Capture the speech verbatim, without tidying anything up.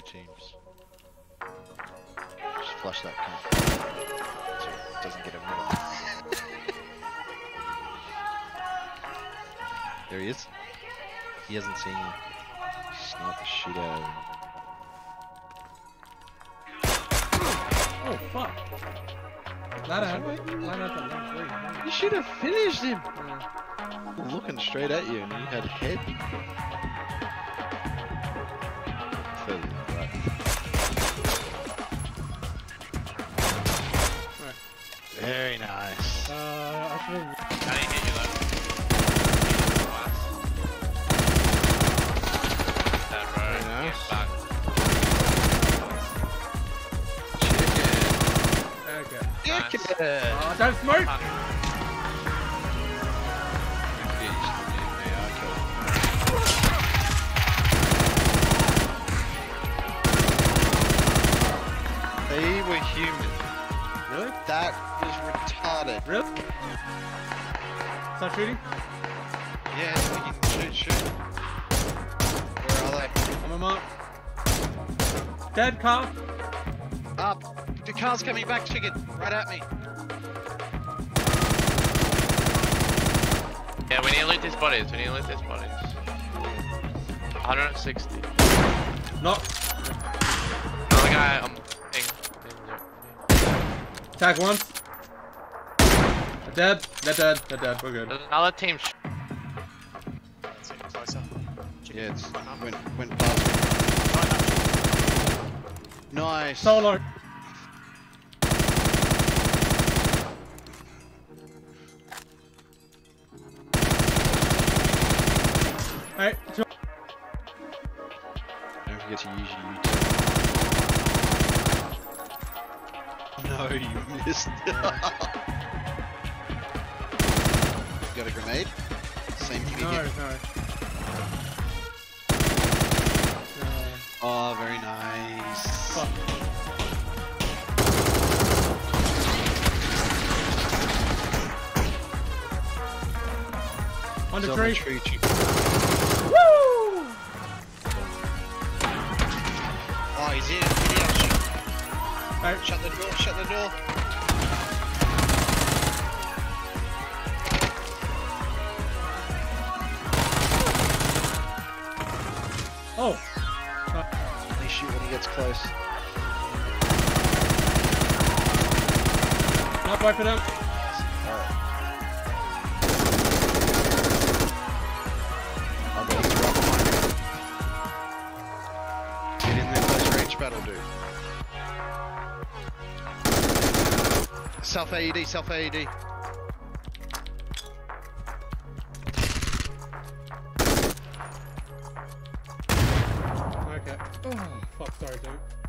teams. Just flush that cunt. So it doesn't get a medal. There he is. He hasn't seen you. Snipe the shit out of him. Oh fuck! Ladder, have we? Ladder up at level three. You should have finished him! Yeah. Looking straight at you and you had head. Further than right. Right. Very nice. Uh, I should have... How do you hit you though? That road. Very nice. Get back. Okay. Chicken! Nice. Chicken! Oh, don't smoke! They were human. Really? That was retarded. Really? Start shooting? Yeah, we can shoot, shoot. Where are they? I'm a mark. Dead car. Up! The car's coming back, chicken! Right at me! Yeah, we need to loot these bodies. We need to loot these bodies. one hundred sixty. Knock. Another guy. Um, ping. Tag once. They're dead. They're dead. They're dead. We're good. There's another team. Sh That's it, closer. Yeah, it's went, went past me. Nice! Solo. Alright, two. Don't forget to use your U-turn. No, you missed. Got a grenade? Same thing No, again. no. Oh, very nice. Fuck. On the It's tree. tree. tree. Woo! Oh, he's in. Yeah, shut, Alright, shut the door, shut the door. oh. They shoot when he gets close. Not wipe it up. Alright. Oh, but he's right behind me. Get in there, close range battle, dude. Self A E D, self A E D. Okay. Oh, fuck, sorry, dude.